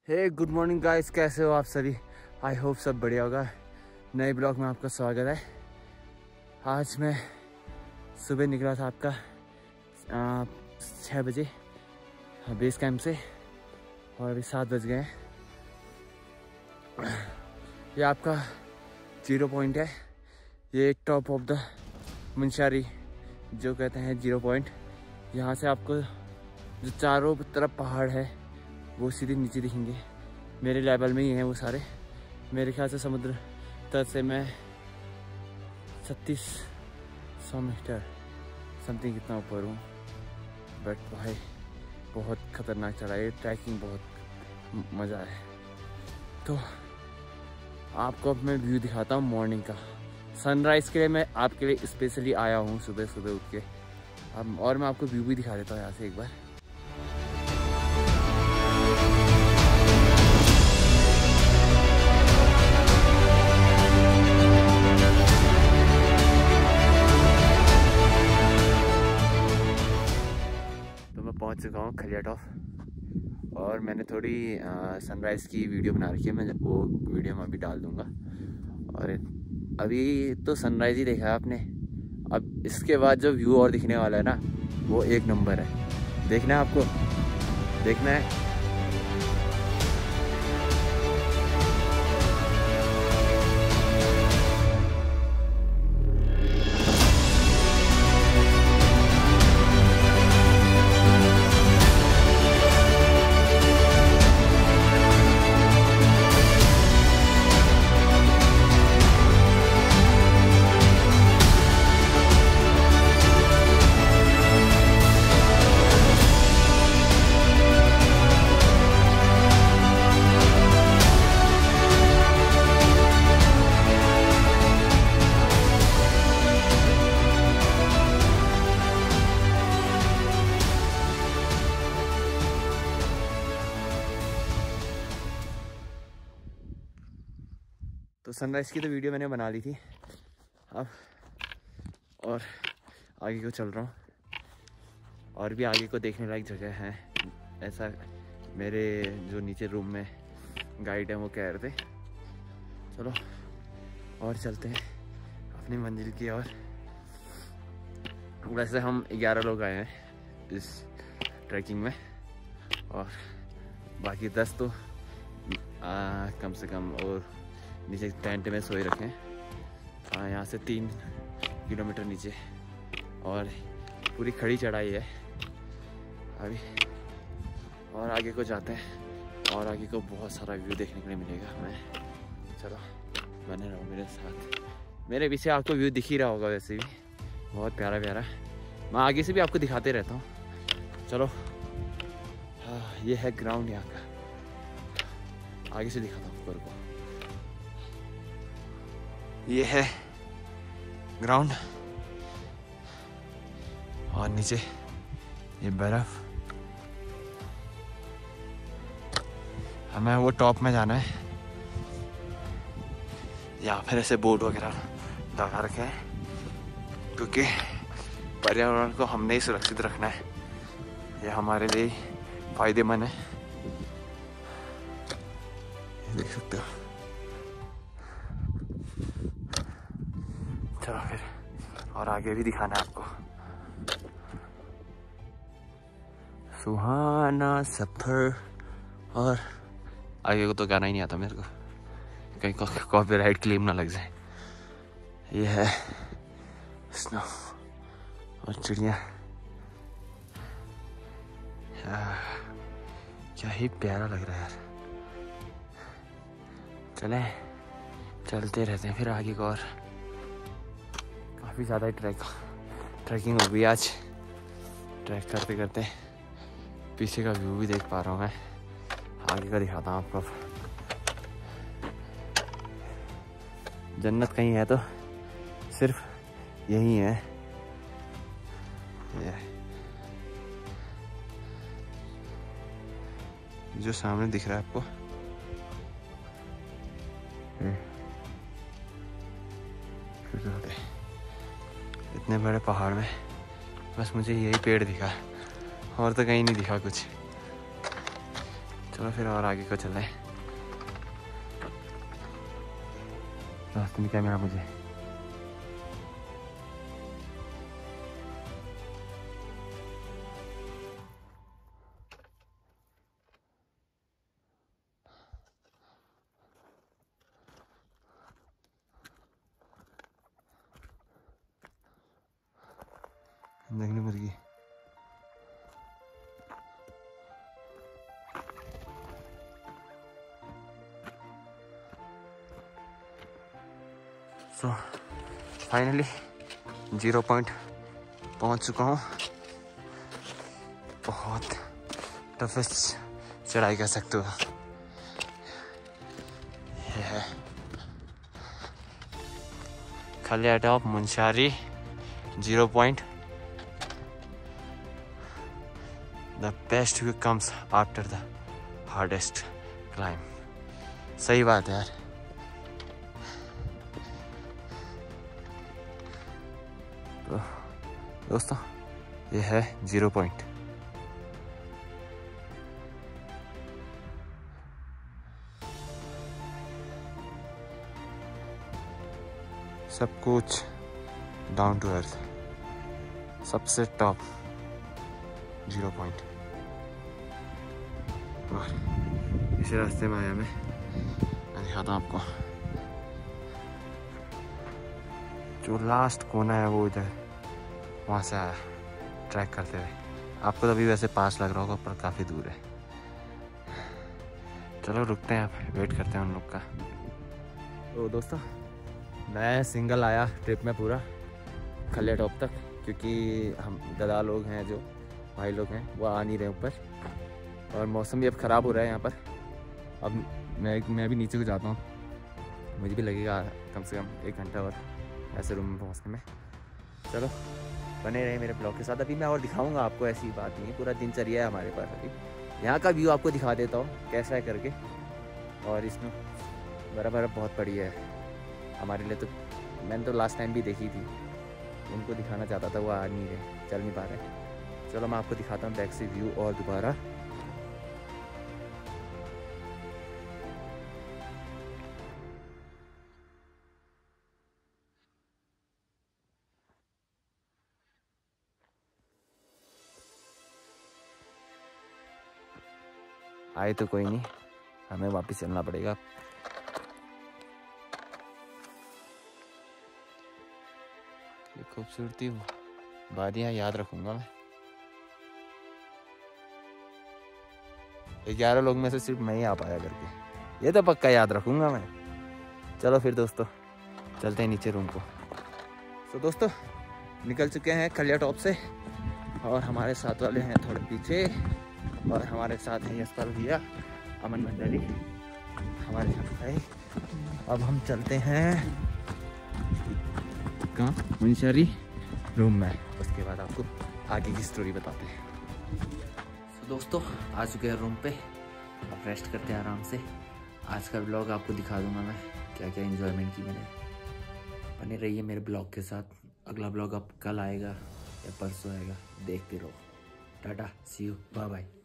हे good morning guys, कैसे हो आप सभी। आई होप सब बढ़िया होगा। नए ब्लॉग में आपका स्वागत है। आज मैं सुबह निकला था आपका 6 बजे बेस कैंप से और अभी 7 बज गए हैं। ये आपका 0 पॉइंट है। ये टॉप ऑफ द मुंशियारी जो कहते हैं 0 पॉइंट। यहाँ से आपको जो चारों तरफ पहाड़ है वो सीधे नीचे दिखेंगे। मेरे लेवल में ही हैं वो सारे। मेरे ख्याल से समुद्र तल से मैं 3600 मीटर समथिंग कितना ऊपर हूँ। बट भाई बहुत ख़तरनाक चला ये ट्रैकिंग, बहुत मज़ा है। तो आपको अब मैं व्यू दिखाता हूँ मॉर्निंग का। सनराइज़ के लिए मैं आपके लिए स्पेशली आया हूँ सुबह सुबह उठ के। अब और मैं आपको व्यू भी दिखा देता हूँ यहाँ से एक बार। पहुंच चुका हूँ खलिया टॉप और मैंने थोड़ी सनराइज़ की वीडियो बना रखी है। मैं वो वीडियो मैं अभी डाल दूँगा। और अभी तो सनराइज़ ही देखा है आपने। अब इसके बाद जो व्यू और दिखने वाला है ना वो एक नंबर है। देखना है आपको, देखना है। तो सनराइज़ की तो वीडियो मैंने बना ली थी अब, और आगे को चल रहा हूँ। और भी आगे को देखने लायक जगह है ऐसा मेरे जो नीचे रूम में गाइड है वो कह रहे थे। चलो और चलते हैं अपनी मंजिल की ओर। वैसे हम 11 लोग आए हैं इस ट्रैकिंग में और बाकी 10 तो कम से कम और नीचे टेंट में सोए रखे हैं। यहाँ से 3 किलोमीटर नीचे और पूरी खड़ी चढ़ाई है अभी। और आगे को जाते हैं और आगे को बहुत सारा व्यू देखने के लिए मिलेगा हमें। चलो बने रहो मेरे साथ। मेरे पीछे आपको व्यू दिख ही रहा होगा वैसे भी, बहुत प्यारा प्यारा। मैं आगे से भी आपको दिखाते रहता हूँ। चलो ये है ग्राउंड यहाँ का। आगे से दिखाता हूँ ऊपर को। ये है ग्राउंड और नीचे ये बर्फ। हमें वो टॉप में जाना है। यहाँ पर ऐसे बोर्ड वगैरह लगा रखे हैं क्योंकि पर्यावरण को हमने ही सुरक्षित रखना है। ये हमारे लिए फायदेमंद है, देख सकते हो। चलो फिर और आगे भी दिखाना है आपको। सुहाना सफर। और आगे को तो गाना ही नहीं आता मेरे को, कहीं कॉपीराइट क्लेम ना लग जाए। ये है स्नो और चिड़िया। क्या ही प्यारा लग रहा है यार। चलें चलते रहते हैं फिर आगे को। और काफ़ी ज़्यादा ट्रैकिंग हो गई आज। ट्रैक करते करते पीछे का व्यू भी देख पा रहा हूँ मैं। आगे का दिखाता हूँ आपको। जन्नत कहीं है तो सिर्फ यही है। जो सामने दिख रहा है आपको इतने बड़े पहाड़ में बस मुझे यही पेड़ दिखा और तो कहीं नहीं दिखा कुछ। चलो फिर और आगे को चलें। रास्ते में क्या मिला मुझे? जंगली मुर्गी। सो फाइनली 0 पॉइंट पहुंच चुका हूँ। बहुत टफेस्ट चढ़ाई कर सकते हो। ये है Khalia top Munsiari 0 point. The best view comes after the hardest climb। सही बात है यार। तो दोस्तों ये है 0 पॉइंट। सब कुछ डाउन टू अर्थ, सबसे टॉप 0 पॉइंट। और इसी रास्ते में आया मैं दिखाता हूँ आपको। जो लास्ट कोना है वो इधर, वहाँ से आया ट्रैक करते हुए। आपको तो अभी वैसे पास लग रहा होगा पर काफ़ी दूर है। चलो रुकते हैं, आप वेट करते हैं उन लोग का। तो दोस्तों मैं सिंगल आया ट्रिप में पूरा खलिया टॉप तक, क्योंकि हम दादा लोग हैं, जो भाई लोग हैं वो आ नहीं रहे ऊपर, और मौसम भी अब ख़राब हो रहा है यहाँ पर। अब मैं भी नीचे को जाता हूँ, मुझे भी लगेगा कम से कम 1 घंटा और ऐसे रूम में पहुँचने में। चलो बने रहे मेरे ब्लॉग के साथ। अभी मैं और दिखाऊंगा आपको, ऐसी बात नहीं है, पूरा दिनचर्या है हमारे पास। अभी यहाँ का व्यू आपको दिखा देता हूँ कैसा है करके। और इसमें बर्फ़ बहुत पड़ी है हमारे लिए। तो मैंने तो लास्ट टाइम भी देखी थी, उनको दिखाना चाहता था, वो आ नहीं रहे, चल नहीं पा रहे। चलो मैं आपको दिखाता हूँ बैक से व्यू और दोबारा। आए तो कोई नहीं, हमें वापस चलना पड़ेगा। ये खूबसूरती वादियाँ याद रखूंगा मैं। 11 लोग में से सिर्फ मैं ही आ पाया करके, ये तो पक्का याद रखूंगा मैं। चलो फिर दोस्तों चलते हैं नीचे रूम को। तो दोस्तों निकल चुके हैं खलिया टॉप से, और हमारे साथ वाले हैं थोड़े पीछे, और हमारे साथ हैं यशपाल भैया, अमन भंडारी हमारे साथ है। अब हम चलते हैं कहाँ, मुंशारी रूम में। उसके बाद आपको आगे की स्टोरी बताते हैं। तो दोस्तों आ चुके हैं रूम पे, अब रेस्ट करते हैं आराम से। आज का ब्लॉग आपको दिखा दूंगा मैं क्या क्या एंजॉयमेंट की मैंने। बने रहिए मेरे ब्लॉग के साथ। अगला ब्लॉग अब कल आएगा या परसों आएगा, देखते रहो। Tata, see you, bye bye.